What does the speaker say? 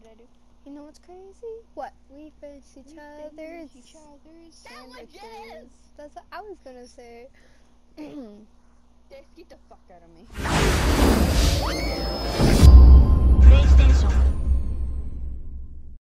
did I do? You know what's crazy? What? We finish each other's sandwiches. That's what I was gonna say. Dave, get the fuck out of me.